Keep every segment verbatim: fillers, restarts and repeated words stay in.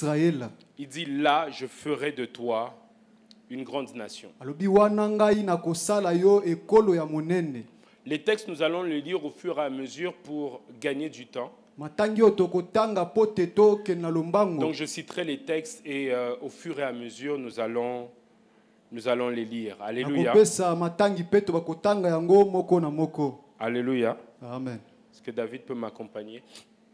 Il dit là, je ferai de toi une grande nation. Les textes, nous allons les lire au fur et à mesure pour gagner du temps. Donc je citerai les textes et euh, au fur et à mesure, nous allons, nous allons les lire. Alléluia. Alléluia. Amen. Est-ce que David peut m'accompagner?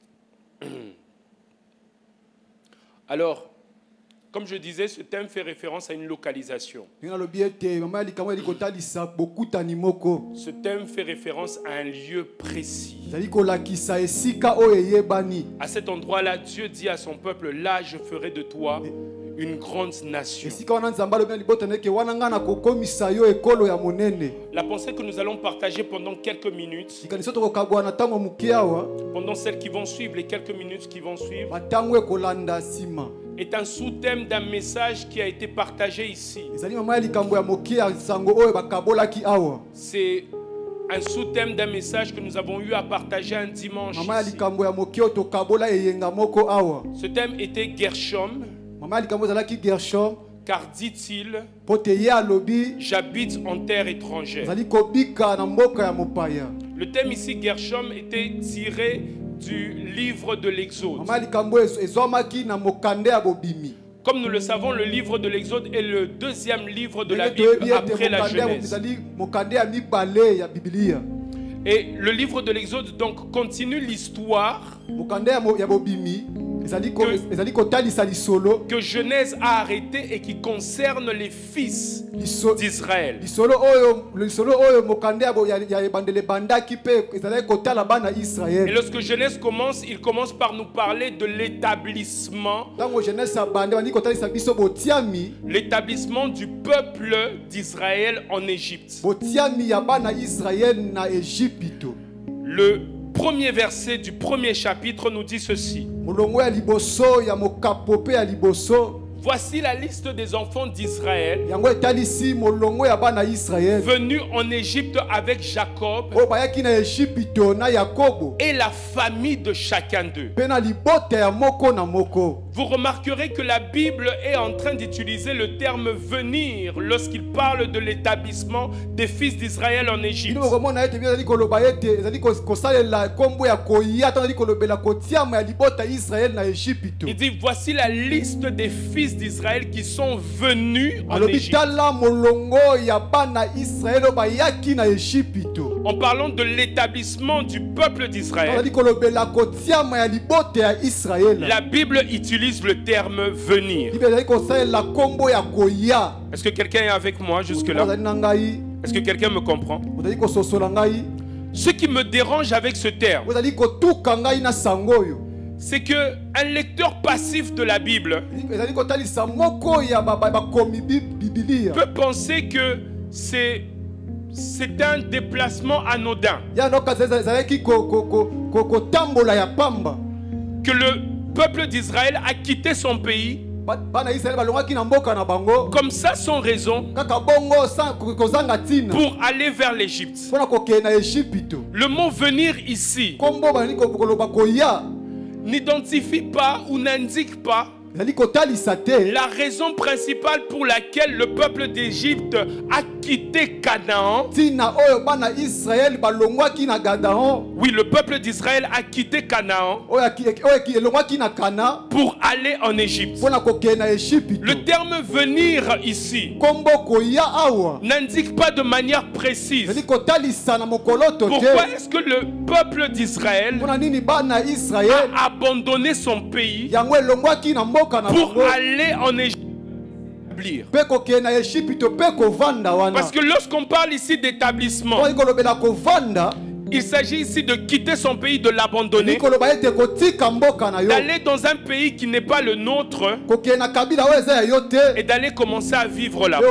Alors, comme je disais, ce thème fait référence à une localisation. Ce thème fait référence à un lieu précis. À cet endroit-là, Dieu dit à son peuple, là je ferai de toi une grande nation. La pensée que nous allons partager pendant quelques minutes, pendant celles qui vont suivre, les quelques minutes qui vont suivre, est un sous-thème d'un message qui a été partagé ici. C'est un sous-thème d'un message que nous avons eu à partager un dimanche ici. Ce thème était Gershom. Car dit-il, j'habite en terre étrangère. Le thème ici, Gershom, était tiré du livre de l'Exode. Comme nous le savons, le livre de l'Exode est le deuxième livre de la Bible après la Genèse. Et le livre de l'Exode donc continue l'histoire que, que Genèse a arrêté et qui concerne les fils d'Israël. Et lorsque Genèse commence, il commence par nous parler de l'établissement l'établissement du peuple d'Israël en Égypte. Le premier verset du premier chapitre nous dit ceci. Voici la liste des enfants d'Israël venus en Égypte avec Jacob et la famille de chacun d'eux. Vous remarquerez que la Bible est en train d'utiliser le terme venir lorsqu'il parle de l'établissement des fils d'Israël en Égypte. Il dit voici la liste des fils d'Israël qui sont venus en Égypte. En parlant de l'établissement du peuple d'Israël, la Bible utilise le terme venir. Est-ce que quelqu'un est avec moi jusque-là? Est-ce que quelqu'un me comprend? Ce qui me dérange avec ce terme, c'est que un lecteur passif de la Bible peut penser que c'est c'est un déplacement anodin, que le peuple d'Israël a quitté son pays comme ça sans raison pour aller vers l'Égypte. Le mot venir ici n'identifie pas ou n'indique pas la raison principale pour laquelle le peuple d'Égypte a quitté Canaan. Oui, le peuple d'Israël a quitté Canaan pour aller en Égypte. Le terme venir ici n'indique pas de manière précise pourquoi est-ce que le peuple d'Israël a abandonné son pays pour aller en Égypte. Parce que lorsqu'on parle ici d'établissement, il s'agit ici de quitter son pays, de l'abandonner, d'aller dans un pays qui n'est pas le nôtre et d'aller commencer à vivre là.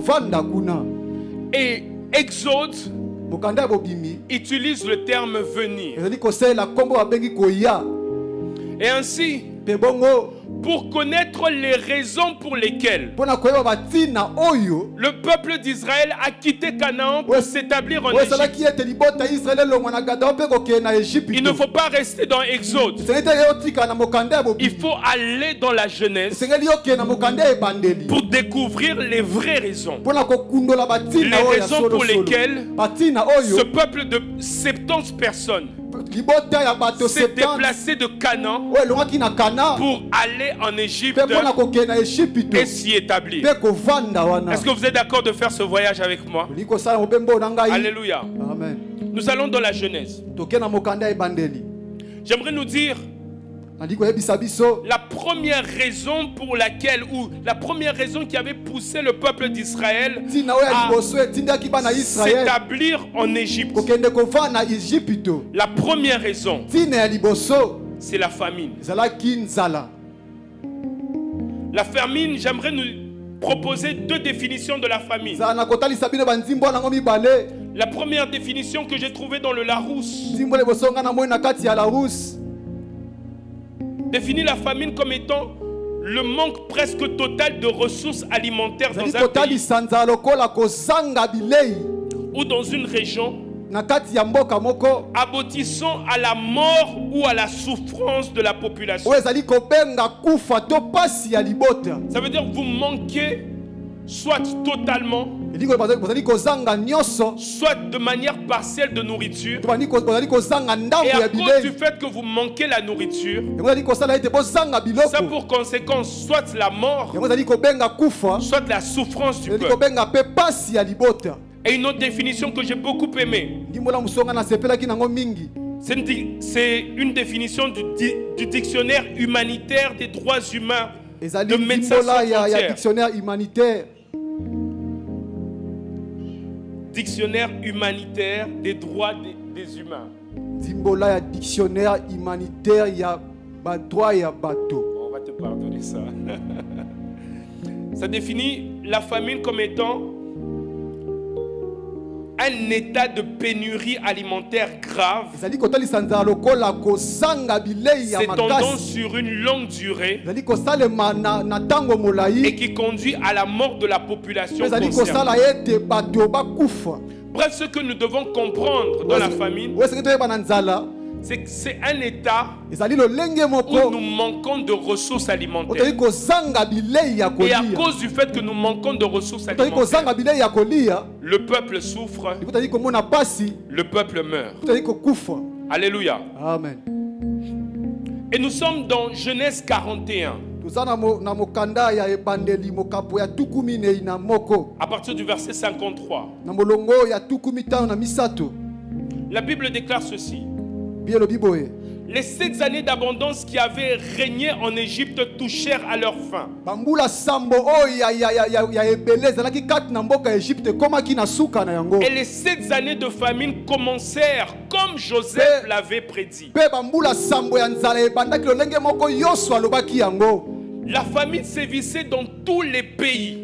Et Exode utilise le terme venir. Et ainsi, pour connaître les raisons pour lesquelles le peuple d'Israël a quitté Canaan pour s'établir en Égypte. Il ne faut pas rester dans Exode. Il faut aller dans la Genèse pour découvrir les vraies raisons. Les raisons pour lesquelles ce peuple de soixante-dix personnes s'est déplacé de Canaan pour aller en Égypte et s'y établir. Est-ce que vous êtes d'accord de faire ce voyage avec moi? Alléluia. Amen. Nous allons dans la Genèse. J'aimerais nous dire la première raison pour laquelle, ou la première raison qui avait poussé le peuple d'Israël à s'établir en Égypte. La première raison, c'est la famine. La famine, j'aimerais nous proposer deux définitions de la famine. La première définition que j'ai trouvée dans le Larousse définit la famine comme étant le manque presque total de ressources alimentaires dans un pays ou dans une région, aboutissant à la mort ou à la souffrance de la population. Ça veut dire que vous manquez soit totalement, soit de manière partielle de nourriture. Et à cause du fait que vous manquez la nourriture, ça a pour conséquence soit la mort, soit la souffrance du peuple. Et une autre définition que j'ai beaucoup aimée, c'est une définition du, du dictionnaire humanitaire des droits humains de Médecins Sans Frontières. Dictionnaire humanitaire des droits des, des humains. Dimbola dictionnaire humanitaire ya droit ya bateau. On va te pardonner ça. Ça définit la famine comme étant un état de pénurie alimentaire grave s'étendant sur une longue durée et qui conduit à la mort de la population concernée. Bref, ce que nous devons comprendre dans la famine, c'est que c'est un état où nous manquons de ressources alimentaires. Et à cause du fait que nous manquons de ressources alimentaires, le peuple souffre, le peuple meurt. Alléluia. Amen. Et nous sommes dans Genèse quarante et un. À partir du verset cinquante-trois. La Bible déclare ceci. Les sept années d'abondance qui avaient régné en Égypte touchèrent à leur fin. Et les sept années de famine commencèrent comme Joseph l'avait prédit. La famine sévissait dans tous les pays.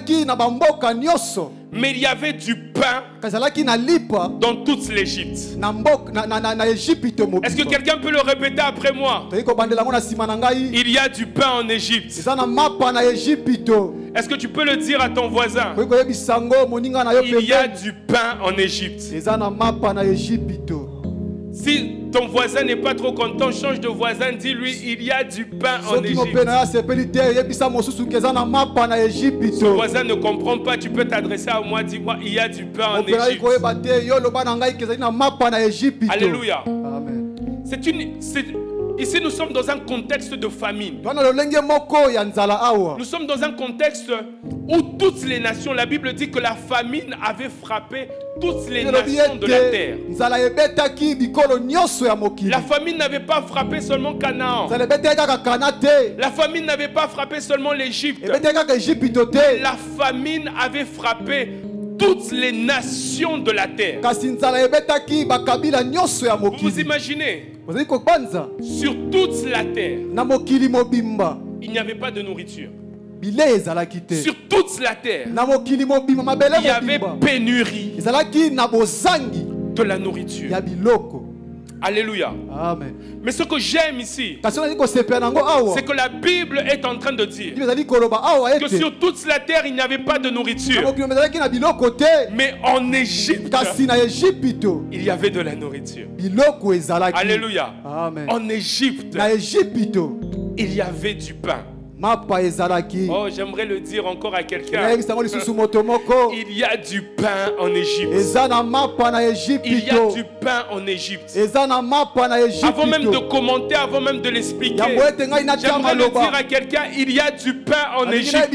Mais il y avait du pain dans toute l'Égypte. Est-ce que quelqu'un peut le répéter après moi? Il y a du pain en Égypte. Est-ce que tu peux le dire à ton voisin? Il y a du pain en Égypte. Si ton voisin n'est pas trop content, change de voisin, dis-lui il y a du pain en Égypte. Si ton voisin ne comprend pas, tu peux t'adresser à moi, dis-moi il y a du pain en Égypte. Alléluia. Amen. C'est une, c'est, ici nous sommes dans un contexte de famine. Nous sommes dans un contexte où toutes les nations, la Bible dit que la famine avait frappé toutes les nations de la terre. La famine n'avait pas frappé seulement Canaan. La famine n'avait pas frappé seulement l'Égypte. La famine avait frappé toutes les nations de la terre. Vous vous imaginez? Sur toute la terre, il n'y avait pas de nourriture. Sur toute la terre, il y avait pénurie de la nourriture. Alléluia. Amen. Mais ce que j'aime ici, c'est que la Bible est en train de dire que sur toute la terre, il n'y avait pas de nourriture. Mais en Égypte, il y avait de la nourriture. Alléluia. Amen. En Égypte, il y avait du pain. Oh, j'aimerais le dire encore à quelqu'un. Il y a du pain en Égypte. Il y a du pain en Égypte. Avant même de commenter, avant même de l'expliquer, j'aimerais le dire à quelqu'un, il y a du pain en Égypte.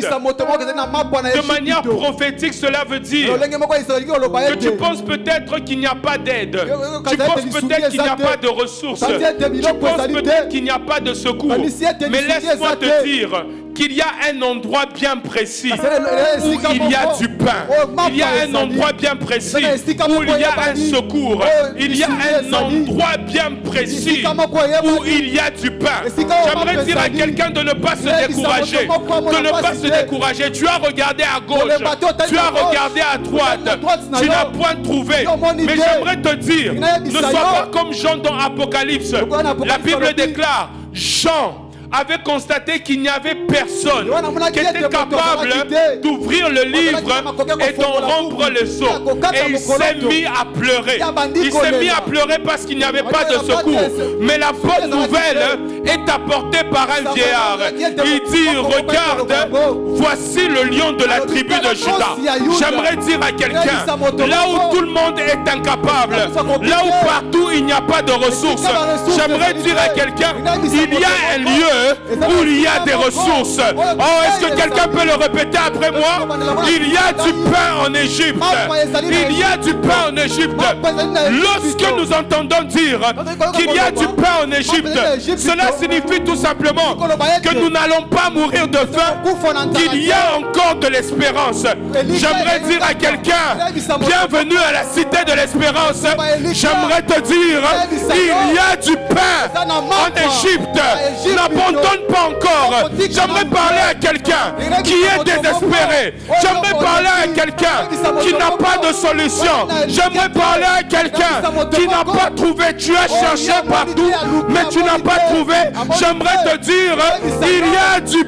De manière prophétique, cela veut dire que tu penses peut-être qu'il n'y a pas d'aide. Tu penses peut-être qu'il n'y a pas de ressources. Tu penses peut-être qu'il n'y a pas de secours. Mais laisse-moi te dire qu'il y a un endroit bien précis où il y a du pain. Il y a un endroit bien précis où il y a un secours. Il y a un endroit bien précis où il y a du pain. J'aimerais dire à quelqu'un de ne pas se décourager. De ne pas se décourager. Tu as regardé à gauche. Tu as regardé à droite. Tu n'as point trouvé. Mais j'aimerais te dire, ne sois pas comme Jean dans Apocalypse. La Bible déclare, Jean avait constaté qu'il n'y avait personne qui était capable d'ouvrir le livre et d'en rompre le sceau. Et il s'est mis à pleurer. Il s'est mis à pleurer parce qu'il n'y avait pas de secours. Mais la bonne nouvelle est apportée par un vieillard. Il dit, regarde, voici le lion de la tribu de Juda. J'aimerais dire à quelqu'un, là où tout le monde est incapable, là où partout il n'y a pas de ressources, j'aimerais dire à quelqu'un, il y a un lieu où il y a des ressources. Oh, est-ce que quelqu'un peut le répéter après moi? Il y a du pain en Égypte. Il y a du pain en Égypte. Lorsque nous entendons dire qu'il y a du pain en Égypte, cela signifie tout simplement que nous n'allons pas mourir de faim, qu'il y a encore de l'espérance. J'aimerais dire à quelqu'un, bienvenue à la cité de l'espérance. J'aimerais te dire, il y a du pain en Égypte. N'abandonne pas encore. J'aimerais parler à quelqu'un qui est désespéré. J'aimerais parler à quelqu'un qui n'a pas de solution. J'aimerais parler à quelqu'un qui n'a pas trouvé. Tu as cherché partout, mais tu n'as pas trouvé. J'aimerais te dire, il y a du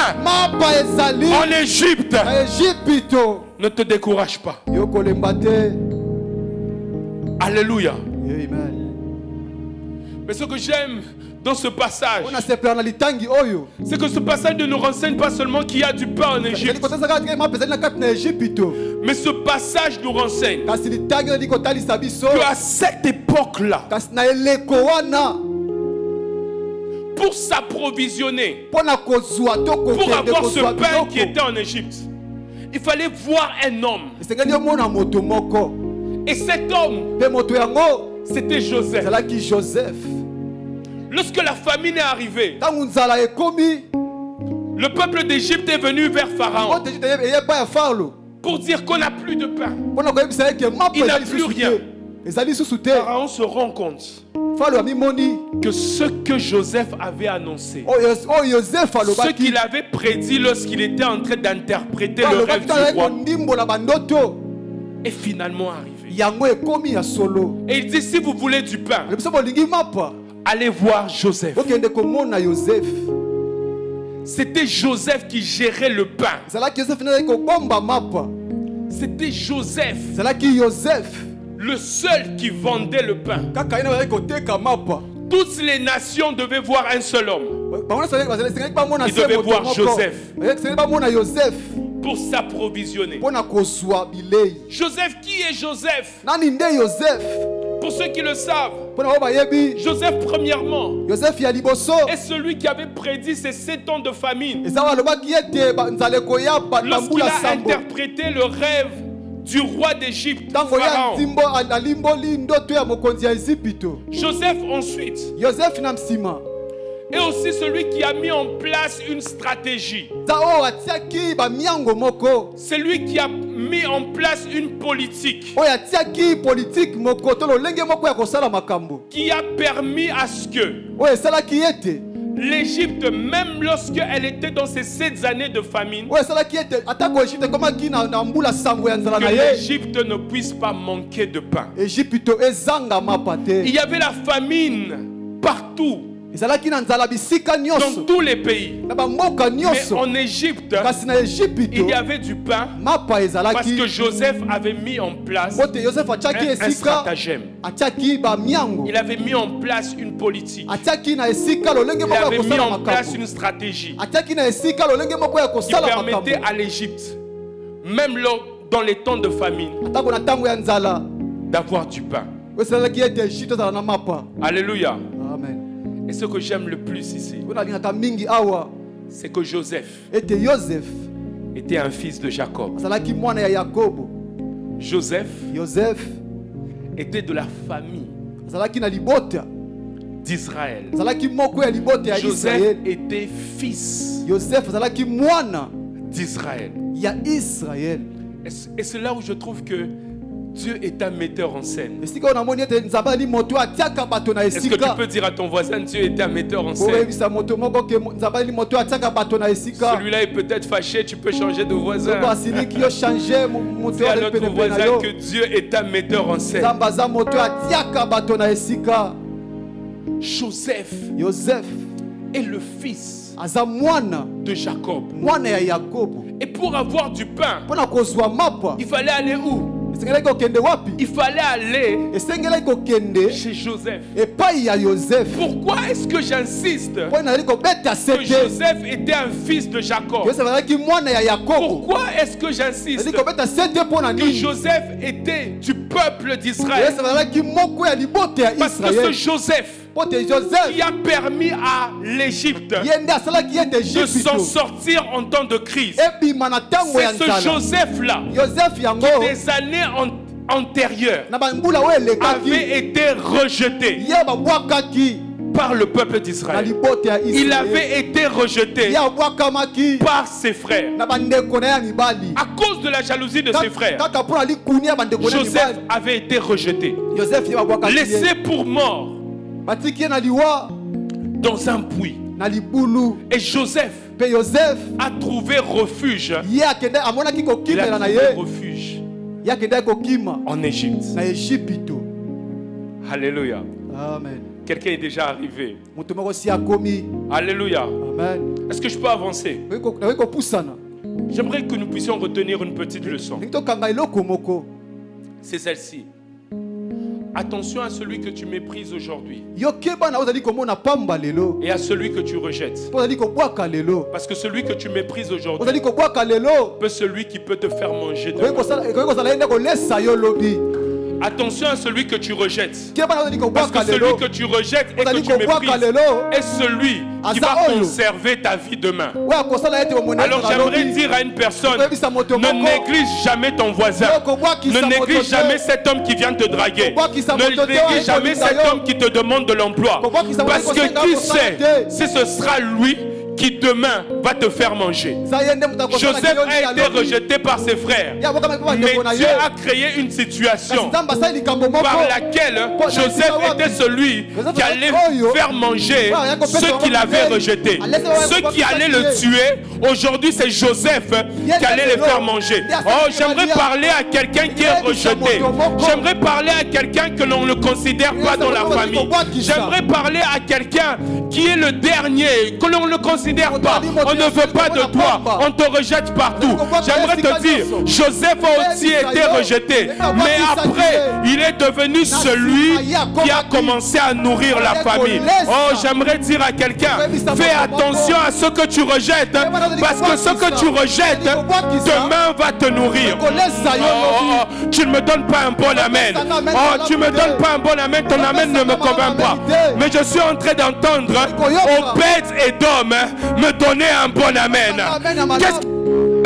pain en Égypte. Ne te décourage pas. Alléluia. Mais ce que j'aime dans ce passage, c'est que ce passage ne nous renseigne pas seulement qu'il y a du pain en Égypte, mais ce passage nous renseigne qu'à cette époque-là, pour s'approvisionner, pour avoir ce pain qui était en Égypte, il fallait voir un homme. Et cet homme, c'était Joseph. Lorsque la famine est arrivée, le peuple d'Égypte est venu vers Pharaon pour dire qu'on n'a plus de pain. Il n'a plus rien. Pharaon se rend compte que ce que Joseph avait annoncé, ce qu'il avait prédit lorsqu'il était en train d'interpréter le rêve du roi, est finalement arrivé. Et il dit, si vous voulez du pain, allez voir Joseph. C'était Joseph qui gérait le pain. C'était Joseph, le seul qui vendait le pain. Toutes les nations devaient voir un seul homme. Ils devaient voir Joseph pour s'approvisionner. Joseph, qui est Joseph? Pour ceux qui le savent, Joseph, premièrement, est celui qui avait prédit ces sept ans de famine. Lorsqu'il a interprété le rêve du roi d'Égypte, Pharaon. Joseph ensuite est aussi celui qui a mis en place une stratégie. C'est lui qui a mis en place une politique qui a permis à ce que l'Égypte, même lorsqu'elle était dans ces sept années de famine, que l'Égypte ne puisse pas manquer de pain. Il y avait la famine partout, dans tous les pays. Mais en Égypte, il y avait du pain parce que Joseph avait mis en place un, un stratagème. Il avait mis en place une politique. Il avait mis en place une stratégie qui permettait à l'Égypte, même dans les temps de famine, d'avoir du pain. Alléluia. Amen. Et ce que j'aime le plus ici, c'est que Joseph était un fils de Jacob. Joseph était de la famille d'Israël. Joseph était fils d'Israël. Et c'est là où je trouve que Dieu est un metteur en scène. Est-ce que tu peux dire à ton voisin, Dieu est un metteur en scène? Celui-là est peut-être fâché, tu peux changer de voisin. Dis à l'autre voisin que Dieu est un metteur en scène. Joseph est le fils de Jacob. Et pour avoir du pain, il fallait aller où? Il fallait aller chez Joseph. Pourquoi est-ce que j'insiste que Joseph était un fils de Jacob? Pourquoi est-ce que j'insiste que Joseph était du peuple d'Israël? Parce que ce Joseph qui a permis à l'Égypte de s'en sortir en temps de crise. C'est ce Joseph-là qui des années antérieures avait été rejeté par le peuple d'Israël. Il avait été rejeté par ses frères. À cause de la jalousie de ses frères, Joseph avait été rejeté, laissé pour mort dans un puits. Et Joseph a trouvé refuge. Il a trouvé refuge en Égypte. Alléluia. Amen. Quelqu'un est déjà arrivé. Alléluia. Amen. Est-ce que je peux avancer? J'aimerais que nous puissions retenir une petite leçon. C'est celle-ci. Attention à celui que tu méprises aujourd'hui et à celui que tu rejettes. Parce que celui que tu méprises aujourd'hui peut celui qui peut te faire manger demain. Attention à celui que tu rejettes. Parce que celui que tu rejettes et que tu méprises est celui qui va conserver ta vie demain. Alors j'aimerais dire à une personne, ne néglige jamais ton voisin. Ne néglige jamais cet homme qui vient te draguer. Ne néglige jamais cet homme qui te demande de l'emploi. Parce que qui sait si ce sera lui qui demain va te faire manger. Joseph a été rejeté par ses frères, mais Dieu a créé une situation par laquelle Joseph était celui qui allait faire manger ceux qui l'avaient rejeté. Ceux qui allaient le tuer, aujourd'hui c'est Joseph qui allait les faire manger. Oh, j'aimerais parler à quelqu'un qui est rejeté. J'aimerais parler à quelqu'un que l'on ne considère pas dans la famille. J'aimerais parler à quelqu'un qui est le dernier, que l'on ne considère pas. On ne veut pas de toi. On te rejette partout. J'aimerais te dire, Joseph a aussi été rejeté. Mais après, il est devenu celui qui a commencé à nourrir la famille. Oh, j'aimerais dire à quelqu'un, fais attention à ce que tu rejettes. Parce que ce que tu rejettes, demain va te nourrir. Oh, oh, oh, tu ne me donnes pas un bon amen. Oh, tu ne me donnes pas un bon amen. Ton amen ne me convainc pas. Mais je suis en train d'entendre Obed et Edom me donner un bon amen. Qu'est-ce que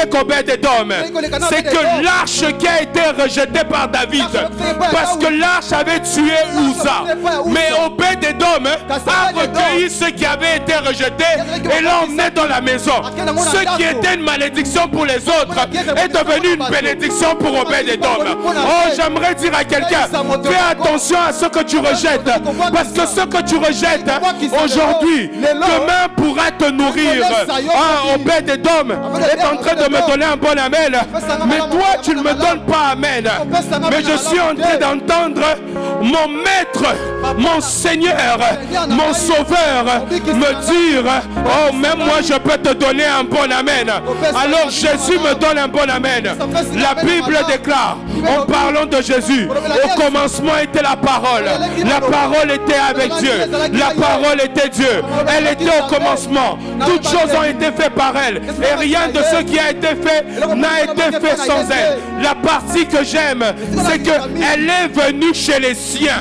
avec Obed-Edom, c'est que l'arche qui a été rejetée par David, parce que l'arche avait tué Uza, mais Obed-Edom a recueilli ceux qui avaient été rejetés et l'a emmené dans la maison. Ce qui était une malédiction pour les autres est devenu une bénédiction pour Obed-Edom. Oh, j'aimerais dire à quelqu'un, fais attention à ce que tu rejettes, parce que ce que tu rejettes aujourd'hui, demain pourra te nourrir. Ah, Obed-Edom est en train de me donner un bon amen, mais toi tu ne me donnes pas amen. Mais je suis en train d'entendre mon maître, mon Seigneur, mon Sauveur me dire, oh, même moi je peux te donner un bon amen. Alors Jésus me donne un bon amen. La Bible déclare, en parlant de Jésus, au commencement était la parole, la parole était avec Dieu, la parole était Dieu, elle était au commencement, toutes choses ont été faites par elle et rien de ce qui a été fait n'a été fait sans elle. La partie que j'aime, c'est qu'elle est venue chez les siens,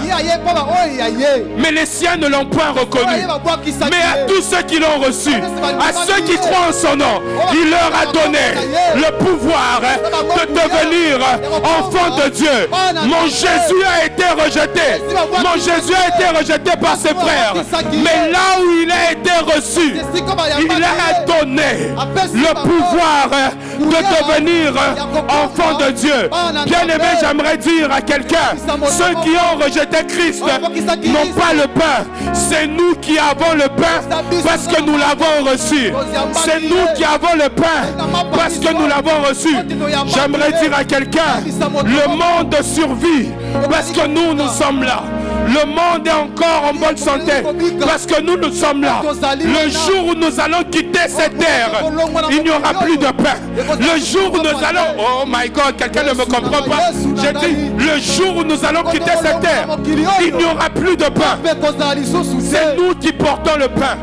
mais les siens ne l'ont point reconnue. Mais à tous ceux qui l'ont reçu, à ceux qui croient en son nom, il leur a donné le pouvoir de devenir enfants de Dieu. Mon Jésus a été rejeté, mon Jésus a été rejeté par ses frères, mais là où il a été reçu, il a donné le pouvoir de devenir enfant de Dieu. Bien aimé, j'aimerais dire à quelqu'un, ceux qui ont rejeté Christ n'ont pas le pain, c'est nous qui avons le pain parce que nous l'avons reçu. C'est nous qui avons le pain parce que nous l'avons reçu. J'aimerais dire à quelqu'un, le monde survit parce que nous, nous sommes là. Le monde est encore en bonne santé parce que nous, nous sommes là. Le jour où nous allons quitter cette terre, il n'y aura plus de pain. Le jour où nous allons... Oh my God, quelqu'un ne me comprend pas. J'ai dit, le jour où nous allons quitter cette terre, il n'y aura plus de pain. C'est nous qui portons le pain.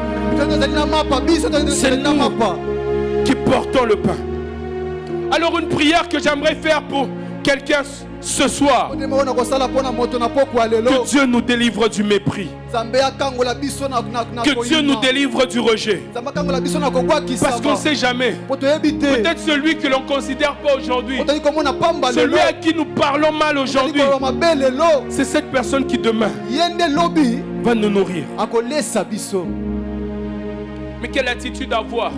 C'est nous qui portons le pain. Alors une prière que j'aimerais faire pour quelqu'un ce soir, que Dieu nous délivre du mépris, que Dieu nous délivre du rejet, parce qu'on ne sait jamais. Peut-être celui que l'on ne considère pas aujourd'hui, celui à qui nous parlons mal aujourd'hui, c'est cette personne qui demain va nous nourrir. Mais quelle attitude avoir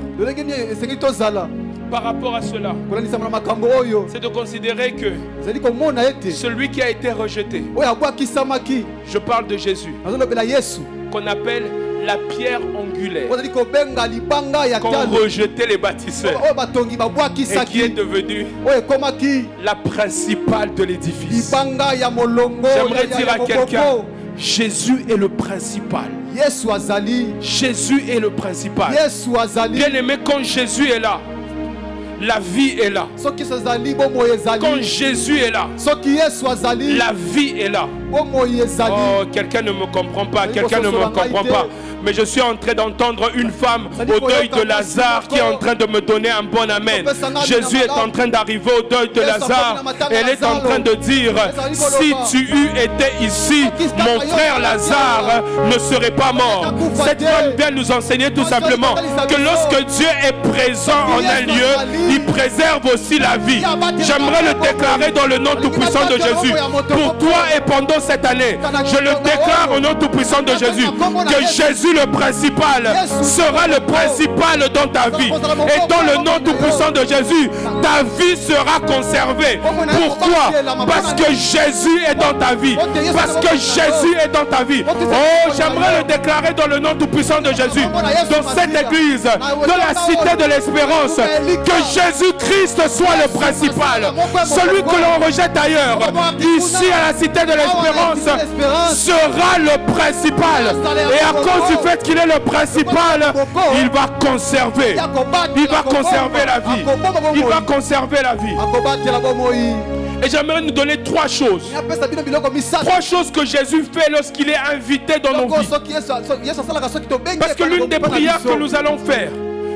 par rapport à cela? C'est de considérer que celui qui a été rejeté, je parle de Jésus, qu'on appelle la pierre angulaire, qu'ont rejeté les bâtisseurs et qui est devenue la principale de l'édifice. J'aimerais dire à quelqu'un, Jésus est le principal. Jésus est le principal. Bien aimé, quand Jésus est là, la vie est là. Quand Jésus est là, la vie est là. Oh, quelqu'un ne me comprend pas, quelqu'un ne me comprend pas. Mais je suis en train d'entendre une femme au deuil de Lazare qui est en train de me donner un bon amen. Jésus est en train d'arriver au deuil de Lazare. Elle est en train de dire, si tu eus été ici, mon frère Lazare ne serait pas mort. Cette femme vient nous enseigner tout simplement que lorsque Dieu est présent en un lieu, il préserve aussi la vie. J'aimerais le déclarer dans le nom tout-puissant de Jésus. Pour toi et pendant cette année, je le déclare au nom tout-puissant de Jésus, que Jésus le principal sera le principal dans ta vie. Et dans le nom tout-puissant de Jésus, ta vie sera conservée. Pourquoi? Parce que Jésus est dans ta vie. Parce que Jésus est dans ta vie. Oh, j'aimerais le déclarer dans le nom tout-puissant de Jésus, dans cette église, de la cité de l'espérance, que Jésus-Christ soit le principal. Celui que l'on rejette ailleurs, ici à la cité de l'espérance, sera le principal. Et à cause du fait qu'il est le principal, il va conserver. Il va conserver la vie. Il va conserver la vie. Et j'aimerais nous donner trois choses. Trois choses que Jésus fait lorsqu'il est invité dans nos vies. Parce que l'une des prières que nous allons faire,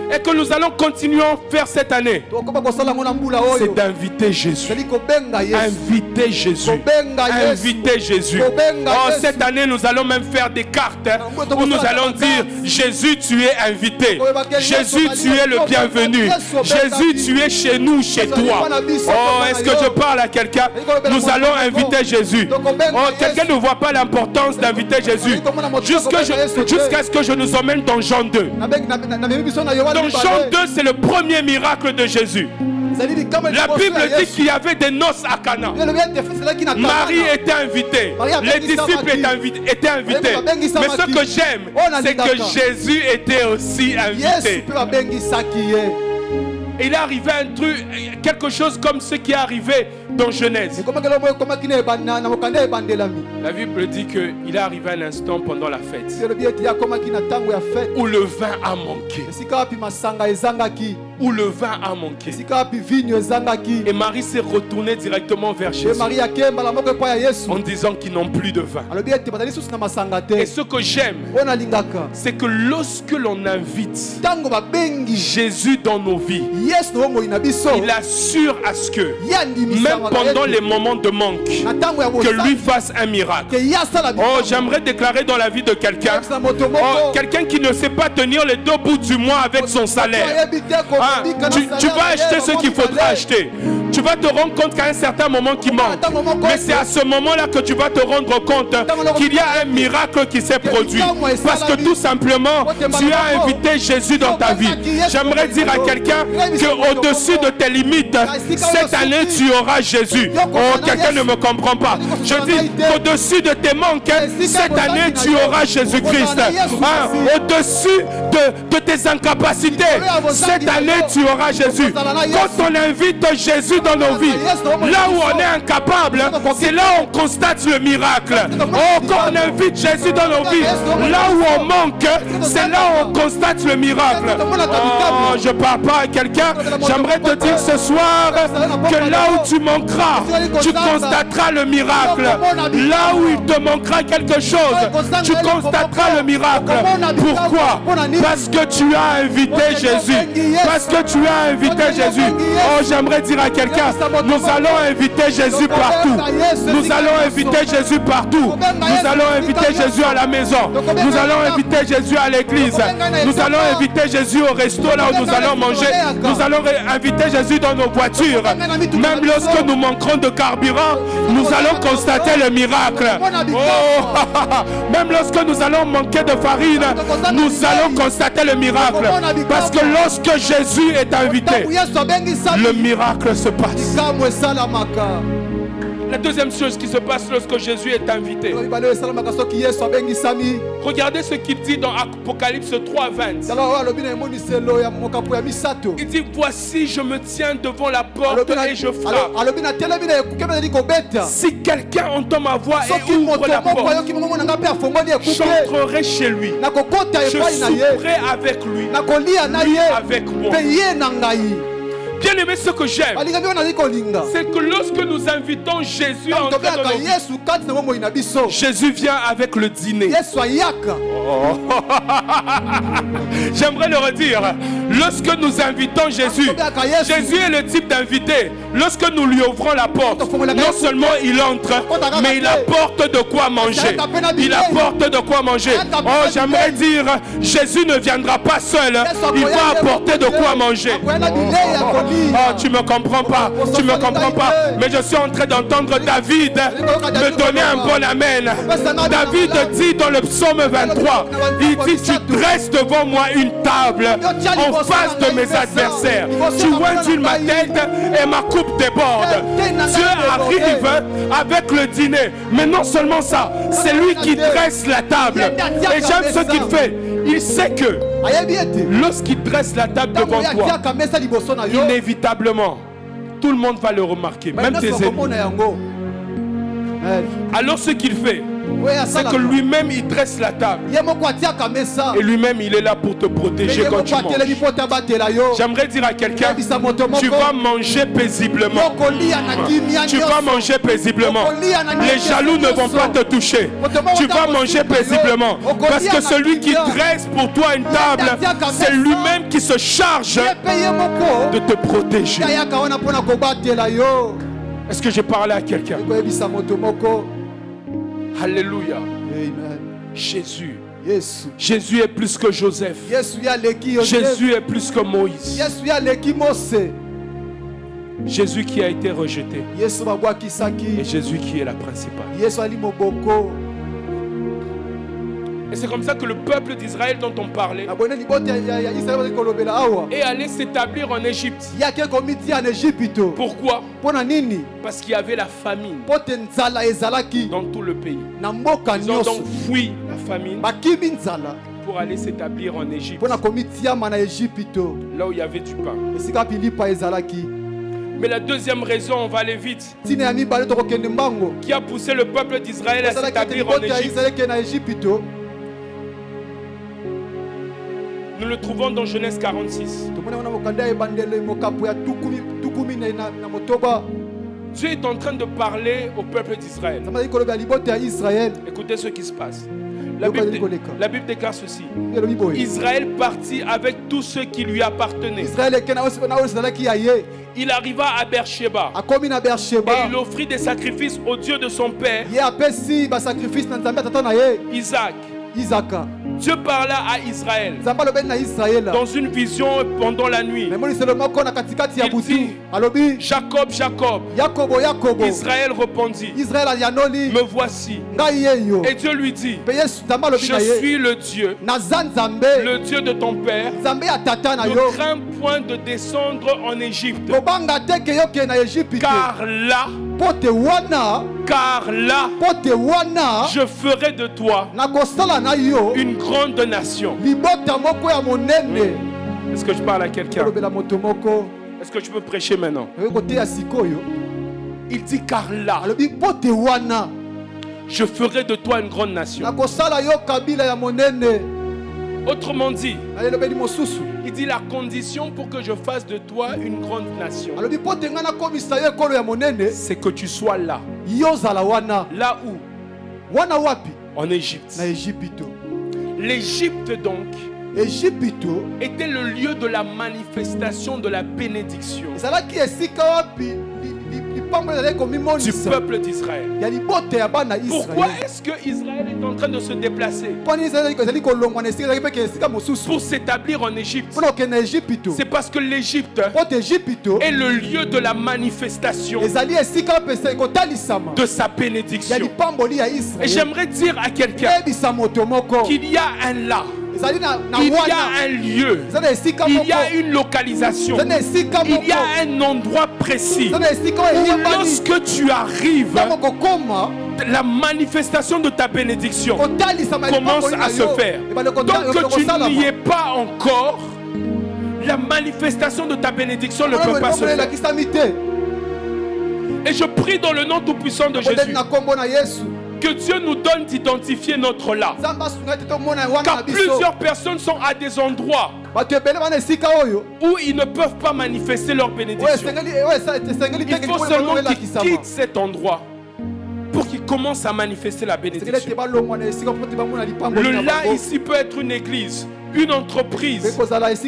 et que nous allons continuer à faire cette année, c'est d'inviter Jésus. Inviter Jésus. Inviter Jésus. Oh, cette année, nous allons même faire des cartes où nous allons dire Jésus, tu es invité. Jésus, tu es le bienvenu. Jésus, tu es chez nous, chez toi. Oh, est-ce que je parle à quelqu'un? Nous allons inviter Jésus. Oh, quelqu'un ne voit pas l'importance d'inviter Jésus. Jusqu'à ce que je nous emmène dans Jean deux. Dans Jean deux, c'est le premier miracle de Jésus. La Bible dit qu'il y avait des noces à Cana. Marie était invitée. Les disciples étaient invités. Mais ce que j'aime, c'est que Jésus était aussi invité. Il est arrivé un truc, quelque chose comme ce qui est arrivé dans Genèse. La Bible dit qu'il est arrivé un instant pendant la fête où le vin a manqué. Où le vin a manqué. Et Marie s'est retournée directement vers Jésus en disant qu'ils n'ont plus de vin. Et ce que j'aime, c'est que lorsque l'on invite Jésus dans nos vies, il assure à ce que même pendant les moments de manque, que lui fasse un miracle. Oh, j'aimerais déclarer dans la vie de quelqu'un, oh, quelqu'un qui ne sait pas tenir les deux bouts du mois avec son salaire. Ah, tu, tu vas acheter ce qu'il faudra acheter. Tu vas te rendre compte qu'à un certain moment qui manque. Mais c'est à ce moment-là que tu vas te rendre compte qu'il y a un miracle qui s'est produit. Parce que tout simplement, tu as invité Jésus dans ta vie. J'aimerais dire à quelqu'un qu'au-dessus de tes limites, cette année, tu auras Jésus. Oh, quelqu'un ne me comprend pas. Je dis qu'au-dessus de tes manques, cette année, tu auras Jésus-Christ. Hein? Au-dessus de, de tes incapacités, cette année, tu auras Jésus. Quand on invite Jésus dans nos vies, là où on est incapable, c'est là où on constate le miracle. Oh, quand on invite Jésus dans nos vies, là où on manque, c'est là où on constate le miracle. Oh, je ne parle pas à quelqu'un. J'aimerais te dire ce soir que là où tu manqueras, tu constateras le miracle. Là où il te manquera quelque chose, tu constateras le miracle. Pourquoi? Parce que tu as invité Jésus. Parce que tu as invité Jésus. Oh, j'aimerais dire à quelqu'un, nous allons inviter Jésus partout. Nous allons inviter Jésus partout. Nous allons inviter Jésus à la maison. Nous allons inviter Jésus à l'église. Nous allons inviter Jésus au resto là où nous allons manger. Nous allons inviter Jésus dans nos voitures. Même lorsque nous manquerons de carburant, nous allons constater le miracle. Oh, même lorsque nous allons manquer de farine, nous allons constater le miracle. Parce que lorsque Jésus est invité, le miracle se passe. La deuxième chose qui se passe lorsque Jésus est invité. Regardez ce qu'il dit dans Apocalypse trois, vingt. Il dit, voici, je me tiens devant la porte et je frappe. Si quelqu'un entend ma voix et ouvre la porte, j'entrerai chez lui. Je souperai avec lui, lui avec moi. Bien aimé, ce que j'aime, c'est que lorsque nous invitons Jésus à entrer dans nos vies, Jésus vient avec le dîner. Oh. J'aimerais le redire. Lorsque nous invitons Jésus, Jésus est le type d'invité. Lorsque nous lui ouvrons la porte, non seulement il entre, mais il apporte de quoi manger. Il apporte de quoi manger. Oh, j'aimerais dire, Jésus ne viendra pas seul. Il va apporter de quoi manger. Oh, tu me comprends pas. Tu me comprends pas. Mais je suis en train d'entendre David me donner un bon amen. David dit dans le psaume vingt-trois, il dit, tu dresses devant moi une table en face de mes adversaires. Tu ointules ma tête et ma coupe déborde. Dieu arrive avec le dîner. Mais non seulement ça, c'est lui qui dresse la table. Et j'aime ce qu'il fait. Il sait que lorsqu'il dresse la table devant toi, inévitablement, tout le monde va le remarquer, même tes ennemis. Alors ce qu'il fait, c'est que lui-même il dresse la table. Et lui-même il est là pour te protéger quand tu manges. J'aimerais dire à quelqu'un, tu vas manger paisiblement. Tu vas manger paisiblement. Les jaloux ne vont pas te toucher. Tu vas manger paisiblement. Parce que celui qui dresse pour toi une table, c'est lui-même qui se charge de te protéger. Est-ce que j'ai parlé à quelqu'un? Alléluia. Jésus. Jésus est plus que Joseph. Jésus est plus que Moïse. Jésus qui a été rejeté. Et Jésus qui est la principale. Et c'est comme ça que le peuple d'Israël dont on parlait est allé s'établir en Égypte. Pourquoi? Parce qu'il y avait la famine dans tout le pays. Ils ont donc fui la famine pour aller s'établir en Égypte, là où il y avait du pain. Mais la deuxième raison, on va aller vite, qui a poussé le peuple d'Israël à s'établir en Égypte, nous le trouvons dans Genèse quarante-six. Dieu est en train de parler au peuple d'Israël. Écoutez ce qui se passe. La Bible, la Bible déclare ceci. Israël partit avec tout ce qui lui appartenait. Il arriva à Beersheba et il offrit des sacrifices au Dieu de son père, Isaac. Dieu parla à Israël dans une vision pendant la nuit. Il dit, Jacob, Jacob. Israël répondit, me voici. Et Dieu lui dit, je suis le Dieu, le Dieu de ton père. Ne crains point de descendre en Égypte, car là, car là, je ferai de toi une grande nation. Est-ce que je parle à quelqu'un? Est-ce que je peux prêcher maintenant? Il dit car là, je ferai de toi une grande nation. Autrement dit, il dit la condition pour que je fasse de toi une grande nation, c'est que tu sois là. Là où? En Égypte. L'Égypte donc était le lieu de la manifestation de la bénédiction du peuple d'Israël. Pourquoi est-ce que Israël est en train de se déplacer pour s'établir en Égypte? C'est parce que l'Égypte est le lieu de la manifestation de sa bénédiction. Et j'aimerais dire à quelqu'un qu'il y a un là, il y a un lieu, il y a une localisation, il y a un endroit précis où lorsque tu arrives, la manifestation de ta bénédiction commence à se faire. Donc que tu n'y es pas encore, la manifestation de ta bénédiction ne peut pas se faire. Et je prie dans le nom tout-puissant de Jésus que Dieu nous donne d'identifier notre là. Car plusieurs personnes sont à des endroits où ils ne peuvent pas manifester leur bénédiction. Il faut seulement qu'ils quittent cet endroit pour qu'ils commencent à manifester la bénédiction. Le là ici peut être une église, une entreprise,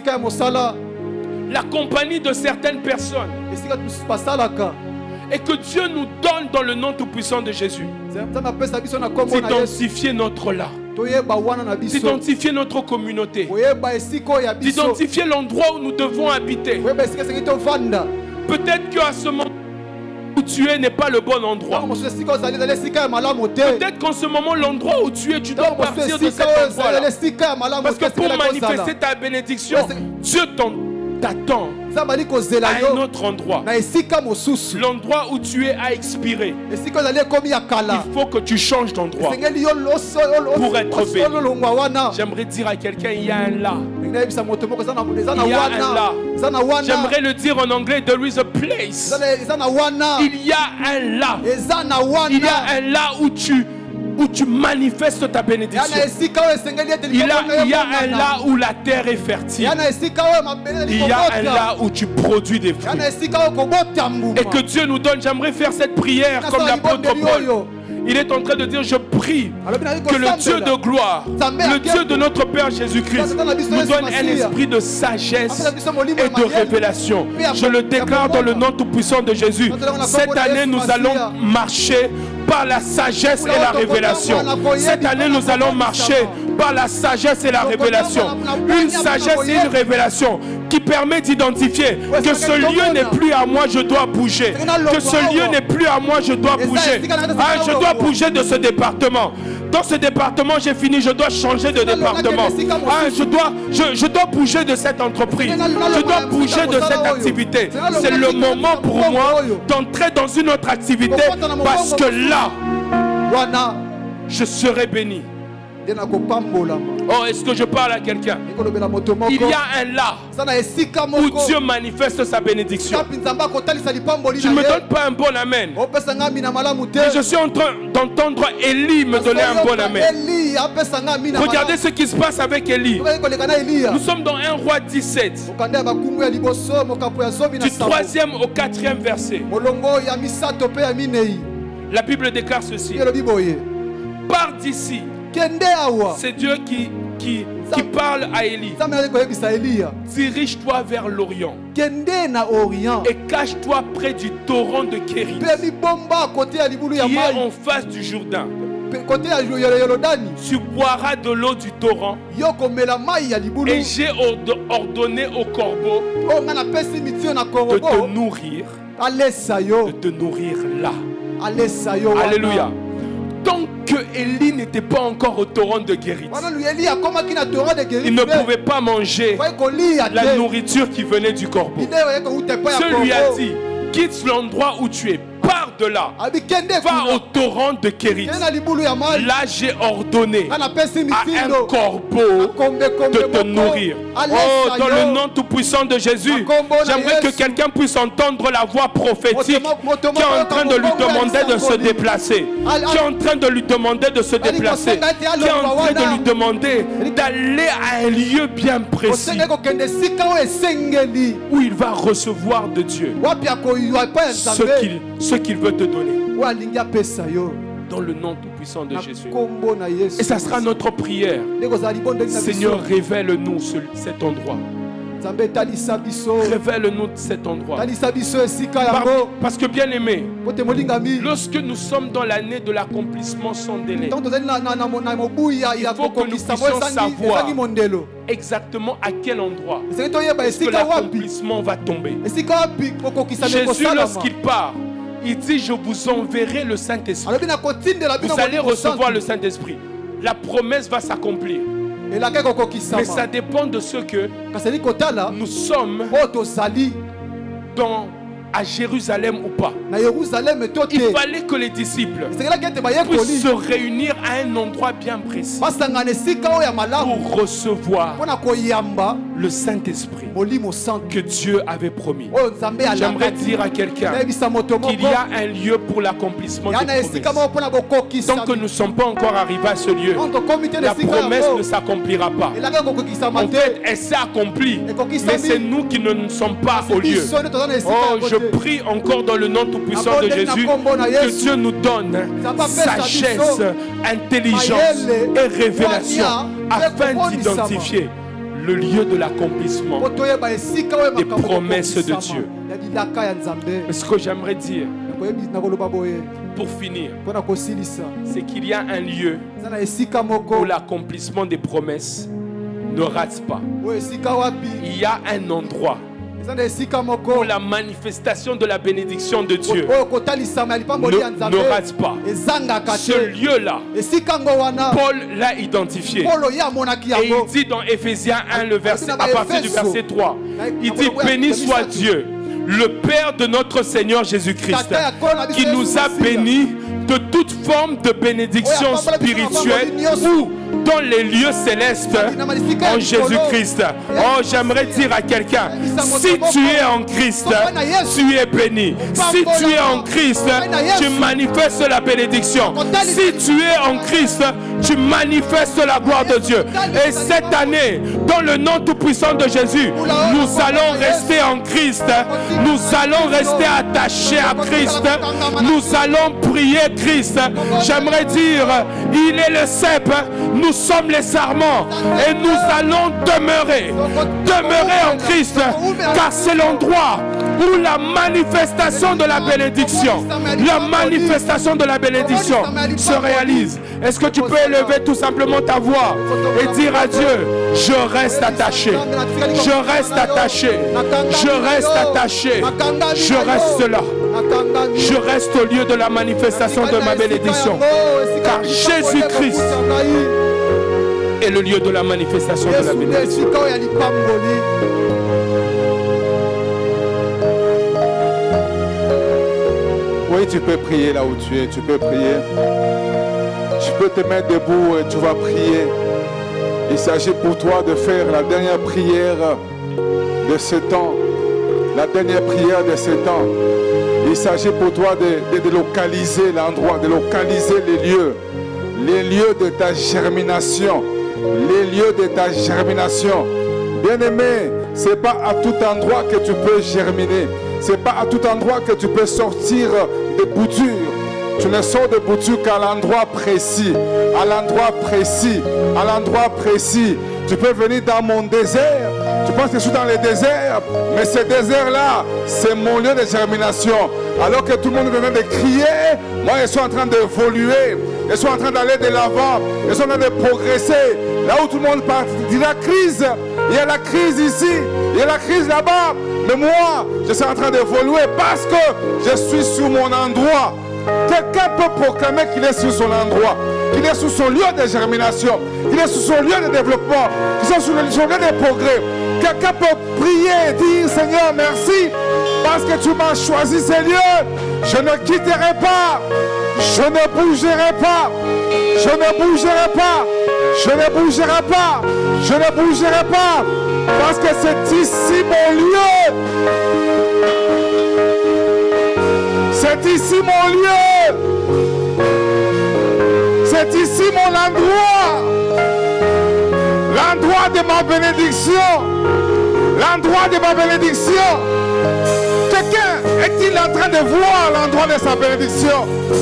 la compagnie de certaines personnes. Et que Dieu nous donne dans le nom tout-puissant de Jésus d'identifier notre là, d'identifier notre communauté, d'identifier l'endroit où nous devons habiter. Peut-être qu'à ce moment où tu es n'est pas le bon endroit. Peut-être qu'en ce moment l'endroit où tu es, tu dois partir de cet endroit-là. Parce que pour manifester ta bénédiction, Dieu t'attend à un autre endroit. L'endroit où tu es a expiré. Il faut que tu changes d'endroit pour être béni. J'aimerais dire à quelqu'un, il y a un là. Il y a un là. J'aimerais le dire en anglais, there is a place. Il y a un là. Il y a un là où tu où tu manifestes ta bénédiction. Il y a, il y a un là où la terre est fertile. Il y a un là où tu produis des fruits. Et que Dieu nous donne, j'aimerais faire cette prière comme l'apôtre Paul. Il est en train de dire, je prie que le Dieu de gloire, le Dieu de notre Père Jésus-Christ, nous donne un esprit de sagesse et de révélation. Je le déclare dans le nom tout-puissant de Jésus. Cette année, nous allons marcher par la sagesse et la révélation. Cette année, nous allons marcher par la sagesse et la révélation. Une sagesse et une révélation qui permet d'identifier que ce lieu n'est plus à moi, je dois bouger. Que ce lieu n'est plus à moi, je dois bouger. Ah, je dois bouger de ce département. Dans ce département, j'ai fini, je dois changer de département. Ah, je dois, je, je dois bouger de cette entreprise. Je dois bouger de cette activité. C'est le moment pour moi d'entrer dans une autre activité parce que là, je serai béni. Oh, est-ce que je parle à quelqu'un? Il y a un là où Dieu manifeste sa bénédiction. Tu ne me donnes pas un bon amen. Mais je suis en train d'entendre Élie me donner un bon amen. Regardez ce qui se passe avec Élie. Nous sommes dans un roi dix-sept. Du troisième au quatrième verset. La Bible déclare ceci. Pars d'ici. C'est Dieu qui, qui, qui parle à Élie. Dirige-toi vers l'Orient et cache-toi près du torrent de Kérit qui est en face du Jourdain. Tu boiras de l'eau du torrent et j'ai ordonné au corbeau de te nourrir, de te nourrir là. Alléluia. Tant que Élie n'était pas encore au torrent de Kérit, il ne pouvait pas manger la nourriture qui venait du corbeau. Dieu lui a dit, quitte l'endroit où tu es, pars de là, va au torrent de Kérit. Là j'ai ordonné à un corbeau de te nourrir. Oh, dans le nom tout-puissant de Jésus, j'aimerais que quelqu'un puisse entendre la voix prophétique qui est en train de lui demander de se déplacer, qui est en train de lui demander de se déplacer, qui est en train de lui demander d'aller à un lieu bien précis où il va recevoir de Dieu ce qu'il ce qu'il veut te donner. Dans le nom tout-puissant de Jésus. Et ça sera notre prière. Seigneur, révèle-nous cet endroit. Révèle-nous cet endroit. Parce que bien aimé, lorsque nous sommes dans l'année de l'accomplissement sans délai, il faut que nous puissions savoir exactement à quel endroit est-ce que l'accomplissement va tomber. Jésus, lorsqu'il part, il dit, je vous enverrai le Saint-Esprit. Vous allez recevoir le Saint-Esprit. La promesse va s'accomplir. Mais ça dépend de ce que nous sommes dans, à Jérusalem ou pas. Il fallait que les disciples puissent se réunir à un endroit bien précis pour recevoir le Saint-Esprit que Dieu avait promis. J'aimerais dire à quelqu'un qu'il y a un lieu pour l'accomplissement des promesses. Tant que nous ne sommes pas encore arrivés à ce lieu, la promesse ne s'accomplira pas. En fait, elle s'est accomplie, mais c'est nous qui ne sommes pas au lieu. Oh, je prie encore dans le nom tout-puissant de Jésus que Dieu nous donne sagesse, intelligence et révélation afin d'identifier le lieu de l'accomplissement des promesses de Dieu. Ce que j'aimerais dire pour finir, c'est qu'il y a un lieu où l'accomplissement des promesses ne rate pas. Il y a un endroit où la manifestation de la bénédiction de Dieu ne, ne rate pas. Ce lieu-là, Paul l'a identifié. Et il dit dans Éphésiens un, le verset, à partir du verset trois, il dit, béni soit Dieu, le Père de notre Seigneur Jésus-Christ, qui nous a bénis de toute forme de bénédiction spirituelle ou dans les lieux célestes en Jésus-Christ. Oh, j'aimerais dire à quelqu'un, si tu es en Christ, tu es béni. Si tu es en Christ, tu manifestes la bénédiction. Si tu es en Christ, tu manifestes la gloire de Dieu. Et cette année, dans le nom tout-puissant de Jésus, nous allons rester en Christ. Nous allons rester attachés à Christ. Nous allons prier Christ. J'aimerais dire, il est le cep, nous sommes les sarments et nous allons demeurer. Demeurer en Christ, car c'est l'endroit où la manifestation de la bénédiction, la manifestation de la bénédiction se réalise. Est-ce que tu peux élever tout simplement ta voix et dire à Dieu, je reste attaché, je reste attaché, je reste attaché, je reste là, je reste au lieu de la manifestation de ma bénédiction, car Jésus-Christ est le lieu de la manifestation de la bénédiction. Oui, tu peux prier là où tu es, tu peux prier. Tu peux te mettre debout et tu vas prier. Il s'agit pour toi de faire la dernière prière de ce temps. La dernière prière de ce temps. Il s'agit pour toi de, de, de localiser l'endroit, de localiser les lieux. Les lieux de ta germination. Les lieux de ta germination. Bien-aimé, ce n'est pas à tout endroit que tu peux germiner. Ce n'est pas à tout endroit que tu peux sortir de boutures. Tu ne sors de boutures qu'à l'endroit précis. À l'endroit précis. À l'endroit précis. Tu peux venir dans mon désert. Tu penses que je suis dans le désert. Mais ce désert-là, c'est mon lieu de germination. Alors que tout le monde est en train de crier, moi je suis en train d'évoluer. Je suis en train d'aller de l'avant. Je suis en train de progresser. Là où tout le monde parle, il y a la crise. Il y a la crise ici. Il y a la crise là-bas. Mais moi, je suis en train d'évoluer parce que je suis sur mon endroit. Quelqu'un peut proclamer qu'il est sur son endroit, qu'il est sur son lieu de germination, qu'il est sur son lieu de développement, qu'il est sur son lieu de progrès. Quelqu'un peut prier et dire, Seigneur, merci, parce que tu m'as choisi ces lieux. Je ne quitterai pas, je ne bougerai pas, je ne bougerai pas, je ne bougerai pas, je ne bougerai pas, parce que c'est ici mon lieu. C'est ici mon lieu. C'est ici mon endroit. L'endroit de ma bénédiction. L'endroit de ma bénédiction. Quelqu'un est-il en train de voir l'endroit de sa bénédiction?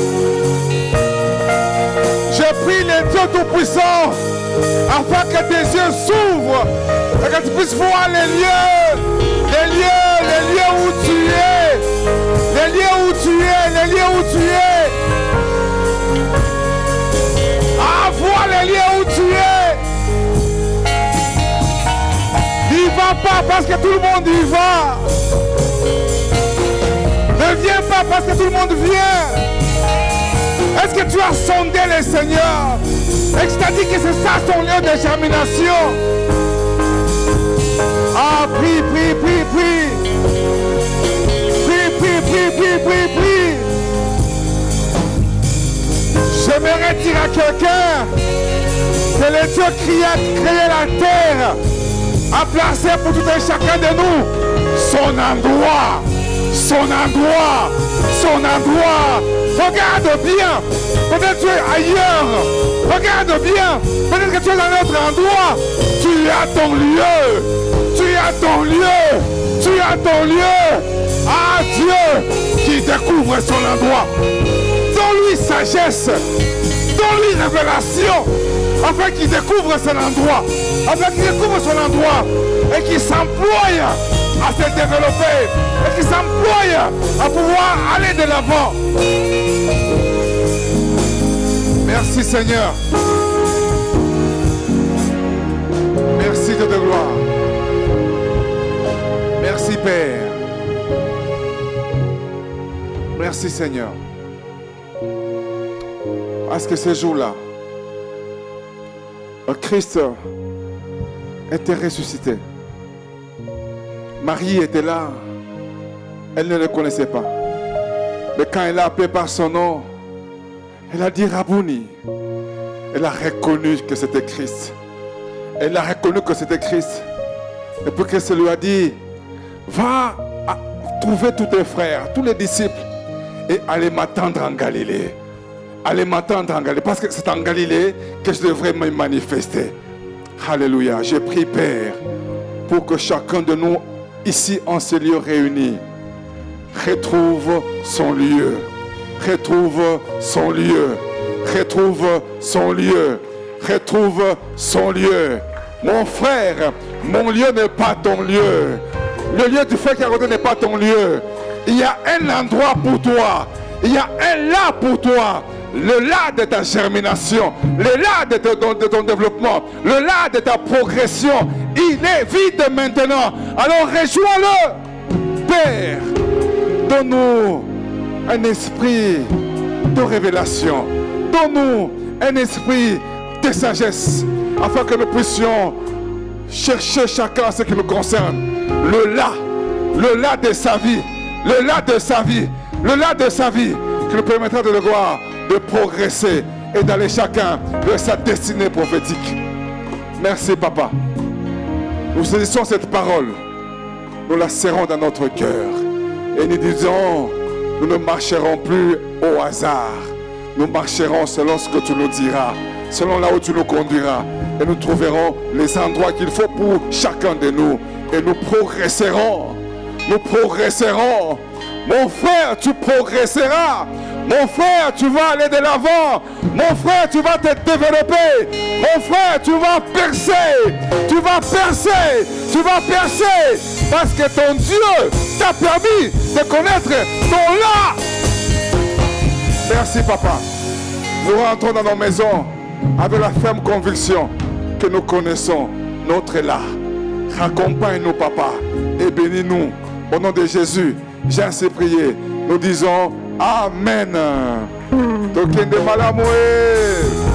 Je prie les dieux tout-puissants afin que tes yeux s'ouvrent et que tu puisses voir les lieux, les lieux, les lieux où tu es, les lieux où tu es, les lieux où tu es. Ah, vois les lieux où tu es. N'y va pas parce que tout le monde y va. Ne viens pas parce que tout le monde vient. Est-ce que tu as sondé le Seigneur? Et tu t'as dit que c'est ça ton lieu de germination? Ah, prie, prie, prie, prie. Prie, prie, prie, prie, prie, prie. J'aimerais dire à quelqu'un que le Dieu qui a créé la terre a placé pour tout un chacun de nous son endroit. Son endroit. Son endroit. Regarde bien. Peut-être tu es ailleurs. Regarde bien. Peut-être que tu es dans un autre endroit. Tu as ton lieu. Tu as ton lieu. Tu as ton lieu. Ah, Dieu qui découvre son endroit. Donne-lui sagesse. Donne-lui révélation. Afin qu'il découvre son endroit. Afin qu'il découvre son endroit. Et qu'il s'emploie à se développer. Et qu'il s'emploie à pouvoir aller de l'avant. Merci Seigneur. Merci Dieu de gloire. Merci Père. Merci Seigneur. Parce que ce jour-là, Christ était ressuscité. Marie était là. Elle ne le connaissait pas. Mais quand elle a appelé par son nom, Elle a dit Rabouni. Elle a reconnu que c'était Christ. Elle a reconnu que c'était Christ. Et puis Christ lui a dit, va trouver tous tes frères, tous les disciples, et allez m'attendre en Galilée. Allez m'attendre en Galilée, parce que c'est en Galilée que je devrais me manifester. Alléluia. Je prie, Père, pour que chacun de nous, ici en ce lieu réuni, retrouve son lieu. Retrouve son lieu. Retrouve son lieu. Retrouve son lieu. Mon frère, mon lieu n'est pas ton lieu. Le lieu du frère qui a redonné n'est pas ton lieu. Il y a un endroit pour toi. Il y a un là pour toi. Le là de ta germination. Le là de ton, de ton développement. Le là de ta progression. Il est vide maintenant. Alors rejoins-le. Père, donne-nous un esprit de révélation. Donne-nous un esprit de sagesse. Afin que nous puissions chercher chacun ce qui nous concerne. Le là. Le là de sa vie. Le là de sa vie. Le là de sa vie. Qui nous permettra de le voir, de progresser et d'aller chacun vers sa destinée prophétique. Merci, Papa. Nous saisissons cette parole. Nous la serrons dans notre cœur. Et nous disons, nous ne marcherons plus au hasard. Nous marcherons selon ce que tu nous diras. Selon là où tu nous conduiras. Et nous trouverons les endroits qu'il faut pour chacun de nous. Et nous progresserons. Nous progresserons. Mon frère, tu progresseras. Mon frère, tu vas aller de l'avant. Mon frère, tu vas te développer. Mon frère, tu vas percer. Tu vas percer. Tu vas percer. Parce que ton Dieu t'a permis de connaître ton là. Merci, Papa. Nous rentrons dans nos maisons avec la ferme conviction que nous connaissons notre là. Raccompagne-nous, Papa, et bénis-nous. Au nom de Jésus, j'ai ainsi prié. Nous disons Amen. Tokende malamoué.